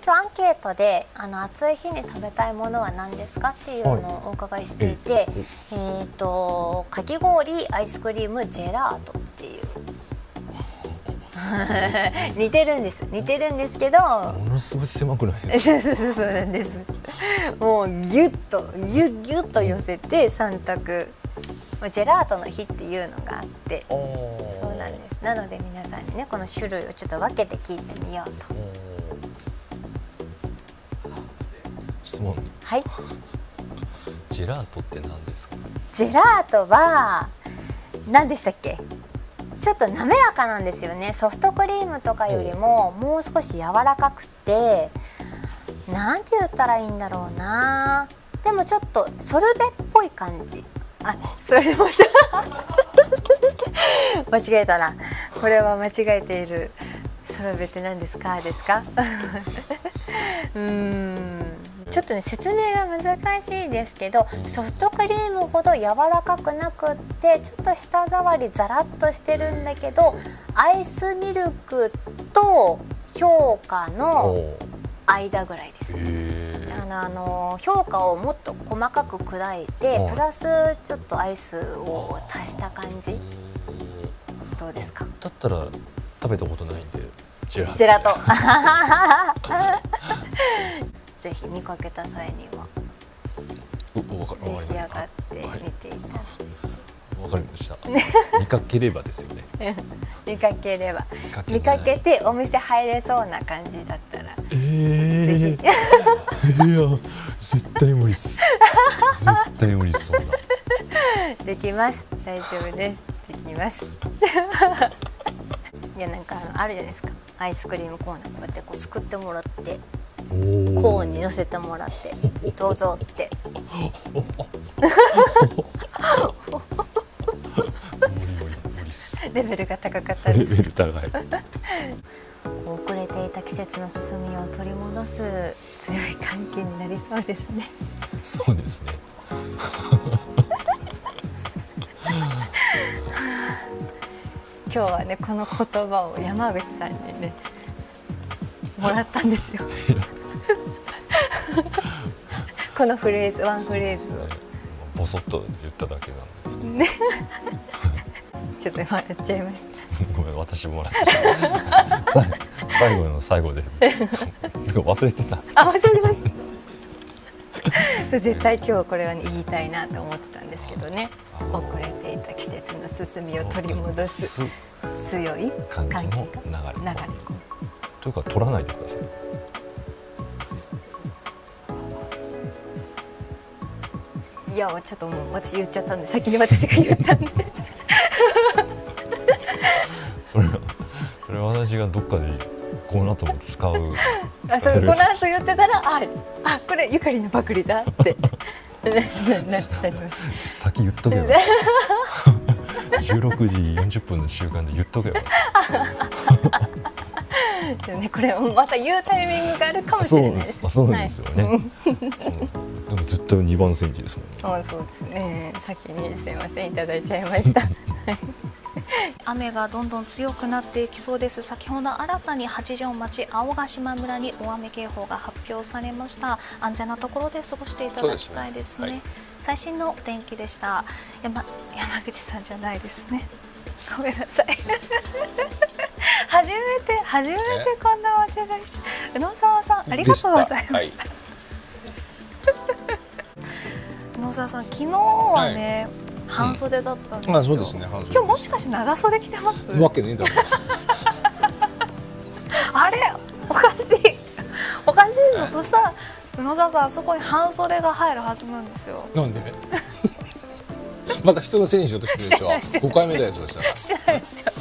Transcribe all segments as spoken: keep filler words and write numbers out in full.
今日アンケートであの暑い日に食べたいものは何ですかっていうのをお伺いしていて、はい、えっとかき氷、アイスクリーム、ジェラートっていう似てるんです似てるんですけど、 ものすごい狭くないですか？ そうそうそうなんです。もうギュッとギュッギュッと寄せてさん択、ジェラートの日っていうのがあって、そうなんです。なので皆さんにねこの種類をちょっと分けて聞いてみようと。 質問。 はい。 ジェラートって何ですか？ ジェラートは何でしたっけ？ちょっと滑らかなんですよね。ソフトクリームとかよりももう少し柔らかくて、なんて言ったらいいんだろうな。でもちょっとソルベっぽい感じ。あ、それも間違えたな。これは間違えている。ソルベって何ですかですか？うーん。ちょっとね説明が難しいですけど、ソフトクリームほど柔らかくなくってちょっと舌触りザラッとしてるんだけど、アイスミルクと氷菓の間ぐらいです。あのあの氷菓をもっと細かく砕いてプラスちょっとアイスを足した感じ。どうですか？ だったら食べたことないんでジェラート。 ジェラートぜひ見かけた際には召し上がってみていただいて。 わかりました。見かければですよね。 見かければ見かけてお店入れそうな感じだったら、 えー、 ぜひ。 いや絶対無理です。絶対無理です。そんなできます。大丈夫です。できます。いやなんかあるじゃないですか。アイスクリームコーナーこうやってこうすくってもらって。コーンに乗せてもらってどうぞってレベルが高かったです。 レベル高い。 遅れていた季節の進みを取り戻す強い寒気になりそうですね。 そうですね。 今日はねこの言葉を山口さんにねもらったんですよ。このフレーズワンフレーズをボソッと言っただけなんですけどね。 ちょっと今やっちゃいました。 ごめん、私もらってた。最後の最後で忘れてた。 あ、忘れてました。そう絶対今日これは、ね、言いたいなと思ってたんですけどね。遅れていた季節の進みを取り戻す強い寒気の流れ流れというか取らないでください。 いやちょっともう私言っちゃったんで先に私が言ったんでそれはそれは私がどっかでこの後も使うあそれこの後言ってたらああこれゆかりのパクリだってなったります。 先言っとけばじゅうろくじよんじゅっぷんの習慣で言っとけばでもねこれまた言うタイミングがあるかもしれないです。 そうなんですよね、はい、でもずっとにばん煎じですもんね。 あそうですね。先にすいませんいただいちゃいました雨がどんどん強くなっていきそうです。先ほど新たに八丈町青ヶ島村に大雨警報が発表されました。安全なところで過ごしていただきたいですね。ですね、はい、最新の天気でした。山山口さんじゃないですね。ごめんなさい初めて初めてこんな間違いし宇野沢さんありがとうございました。はい、宇野沢さん昨日はね、はい、半袖だったんですよ。 あ、そうですね。半袖。 今日もしかして長袖着てます？ わけねえだろ。 あれおかしいおかしいぞ。そしたら宇野沢さんあそこに半袖が入るはずなんですよ。 なんで？また人のせいにしようとしてるでしょ。ごかいめだよそしたら。 してないですよ。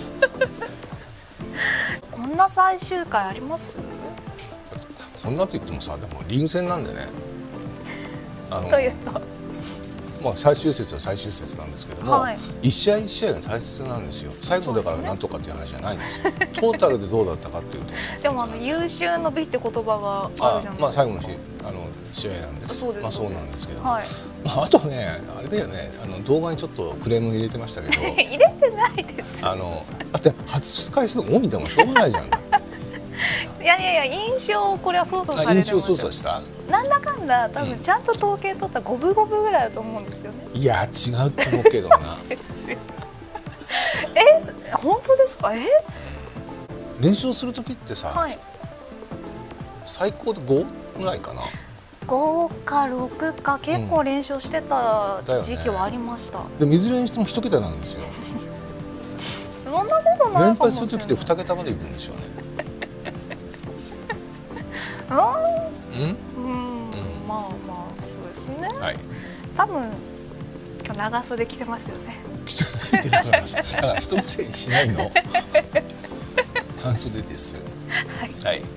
こんな最終回あります？ こんなと言ってもさ、でもリーグ戦なんでね。あのというと、 まあ最終節は最終節なんですけども、はい、一試合一試合が大切なんですよ。最後だからなんとかっていう話じゃないんですよ。トータルでどうだったかっていうと。 でもあの優秀の美って言葉があるじゃないですか。 まあ最後の日あの試合なんで、 そうですまあそうなんですけど、 はい、 まああとねあれだよね、あの動画にちょっとクレーム入れてましたけど、 入れてないです。 あのだって初回数が多いんだもんしょうがないじゃん。 いやいやいや、印象をこれは操作されてますよ。 印象操作した？ なんだかんだ多分ちゃんと統計取ったら五分五分ぐらいだと思うんですよね。 いや違うと思うけどな。 ですよ。え、本当ですか？え？ 練習する時ってさ、 はい。 最高でごぐらいかな。 ごかろくか結構練習してた時期はありました。 でもいずれにしても一桁なんですよ。 そんなことない連かもしれない。 敗する時って二桁までいくんですよね。 うん。 うん？ うん。まあまあそうですね。 はい。 多分今日長袖着てますよね。 だからだから人のせいにしないの。半袖です。はい。はい。